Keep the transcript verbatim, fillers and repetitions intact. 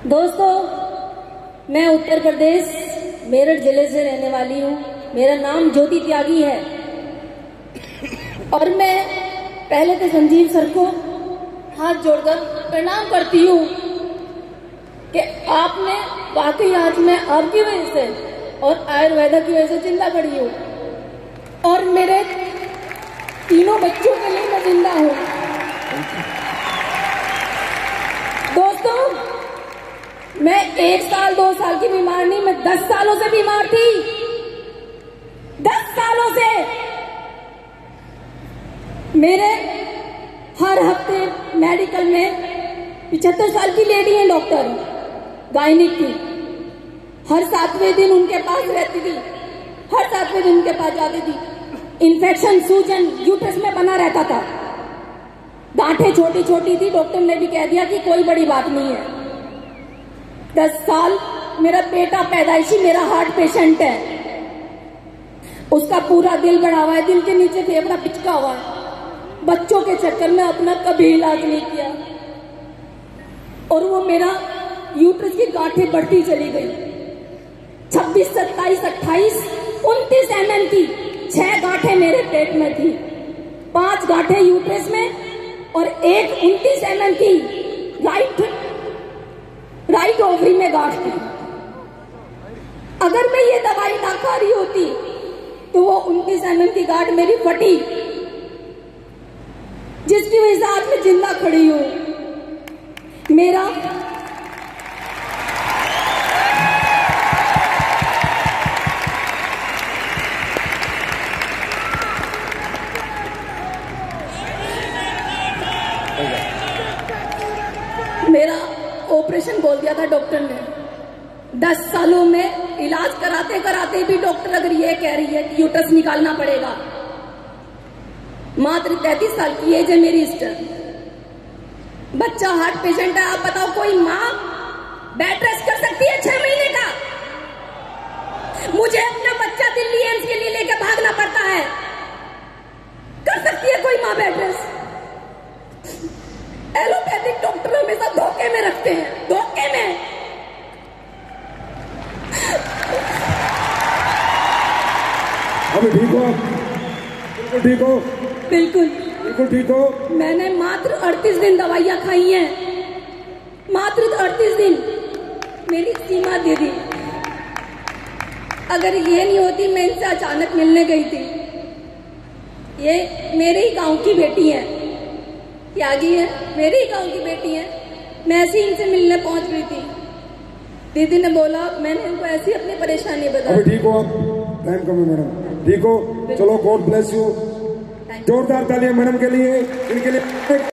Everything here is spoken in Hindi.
दोस्तों, मैं उत्तर प्रदेश मेरठ जिले से रहने वाली हूँ। मेरा नाम ज्योति त्यागी है और मैं पहले तो संजीव सर को हाथ जोड़कर प्रणाम करती हूँ कि आपने वाकई आज मैं आपकी वजह से और आयुर्वेदा की वजह से जिंदा खड़ी हूँ और मेरे तीनों बच्चों के लिए मैं जिंदा हूँ। दोस्तों, मैं एक साल दो साल की बीमार नहीं, मैं दस सालों से बीमार थी। दस सालों से मेरे हर हफ्ते मेडिकल में पिछहत्तर साल की लेडी है डॉक्टर गायनिक की, हर सातवें दिन उनके पास रहती थी, हर सातवें दिन उनके पास जाती थी। इन्फेक्शन सूजन यूट्रस में बना रहता था, गांठें छोटी छोटी थी। डॉक्टर ने भी कह दिया कि कोई बड़ी बात नहीं है। दस साल मेरा बेटा पैदाइशी मेरा हार्ट पेशेंट है, उसका पूरा दिल बढ़ा हुआ है, दिल के नीचे फेफड़ा पिचका हुआ है। बच्चों के चक्कर में अपना कभी इलाज नहीं किया और वो मेरा यूट्रस की गांठें बढ़ती चली गई। छब्बीस सत्ताईस अट्ठाईस उनतीस एम एम की छह गांठें मेरे पेट में थी, पांच गांठें यूट्रस में और एक उनतीस एम एम की राइट राइट ओवरी में गांठ थी। अगर मैं ये दवाई ना खा रही होती तो वो उनतीस एम एम की गांठ मेरी फटी, जिसकी वजह से आज मैं जिंदा खड़ी हूं। मेरा मेरा ऑपरेशन बोल दिया था डॉक्टर ने। दस सालों में इलाज कराते कराते भी डॉक्टर अगर ये कह रही है कि यूट्रस निकालना पड़ेगा। मात्र तैतीस साल की एज है मेरी सिस्टर, बच्चा हार्ट पेशेंट है। आप बताओ, कोई माँ बेड रेस्ट कर सकती है छह महीने का? मुझे अपना बच्चा दिल्ली एम्स के लिए लेकर भागना पड़ता है। कर सकती है कोई माँ बेड रेस्ट? एलोपैथिक डॉक्टर हमेशा धोखे में रखते हैं, धोखे में। अभी ठीक हो? बिल्कुल ठीक हो? बिल्कुल बिल्कुल ठीक हो? मैंने मात्र अड़तीस दिन दवाइयां खाई हैं, मात्र अड़तीस दिन मेरी सीमा दे दी। अगर ये नहीं होती, मैं इनसे अचानक मिलने गई थी। ये मेरे ही गांव की बेटी है, त्यागी है, मेरे ही गांव की बेटी है। मैं ऐसे ही इनसे मिलने पहुंच गई थी। दीदी ने बोला, मैंने इनको ऐसी अपनी परेशानी बताई। अभी ठीक हो आप? टाइम कम है मैडम, ठीक हो? चलो, गॉड ब्लेस यू। जोरदार तालियां मैडम के लिए, इनके लिए।